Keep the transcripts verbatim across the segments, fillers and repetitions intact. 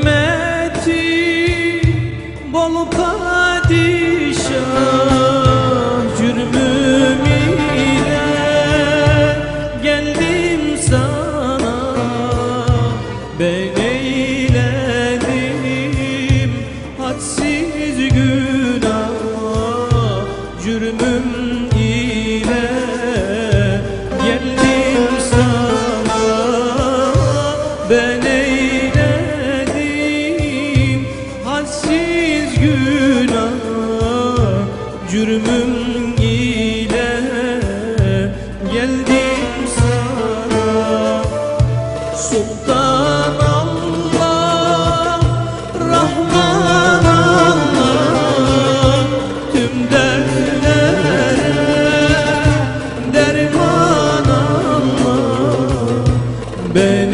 Hürmeti bol padişah, cürmüm ile geldim sana. Ben eyledim hadsiz günah, cürmüm ile geldim sana. Ben eyledim hadsiz günah, cürmüm ile geldim sana. Sultan Allah, Rahman Allah, tüm dertlere derman Allah. Ben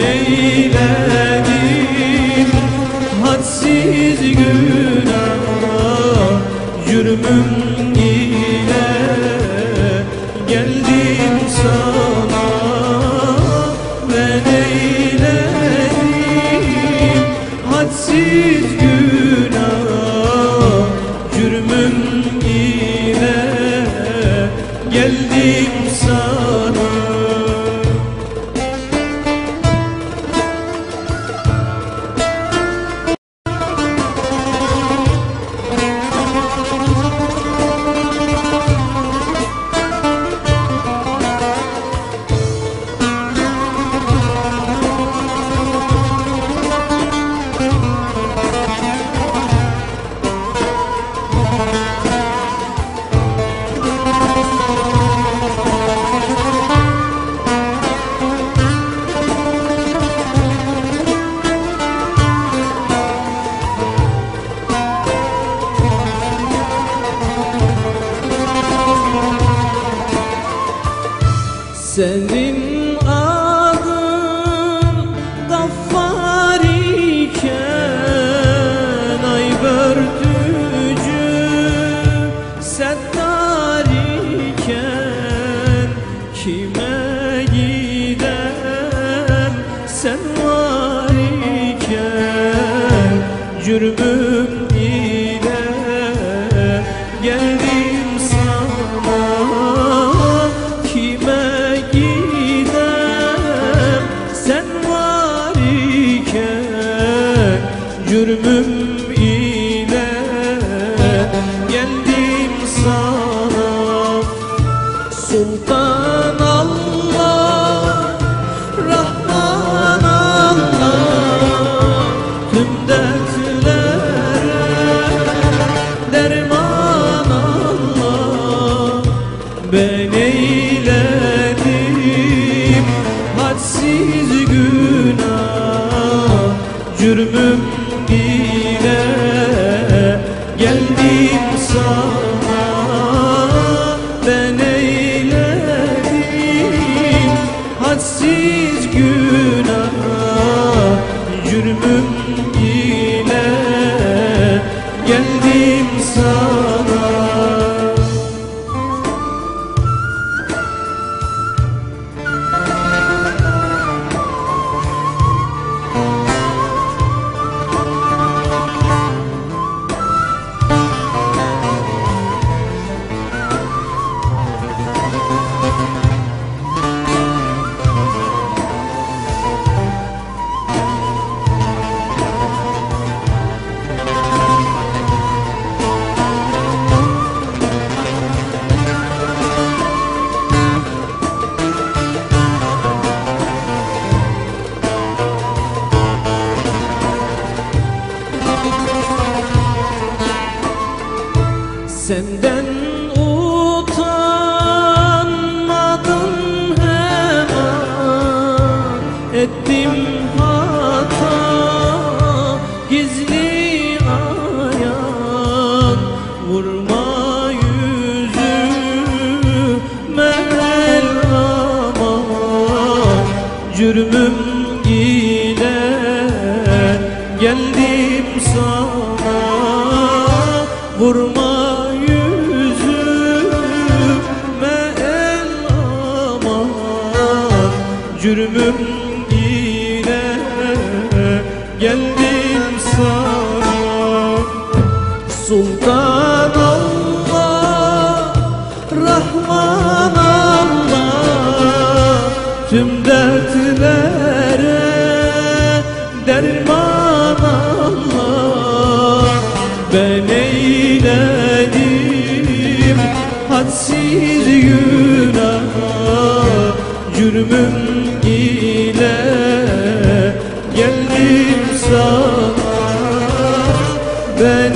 eyledim hadsiz günah, cürmüm ile geldim sana. Ben eyledim hadsiz günah, cürmüm ile geldim sana. Senin adın Gaffar iken, ay börtücü Settar iken, kime gidem sen var iken, cürmüm ile geldim sana. Kime gidem sen var iken, cürmüm ile geldim sana. Sultan Allah, Rahman Allah, tüm dertlere derman Allah. Ben eyledim hadsiz günah, cürmüm ile geldim sana. Ben eyledim hadsiz günah, cürmüm ile geldim sana. Senden utanmadım hemen, ettim hata gizli ayan. Vurma yüzüme el aman, cürmüm ile geldim sana. Vurma cürmüm ile geldi sana. Sultan Allah, Rahman Allah, tüm dertlere derman Allah. Ben eyledim hadsiz günah, cürmüm ile geldim sana. Ben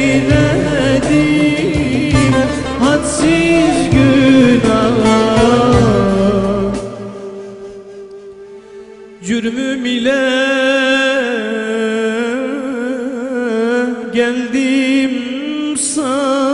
eyledim hadsiz günah, cürmüm ile geldim sana.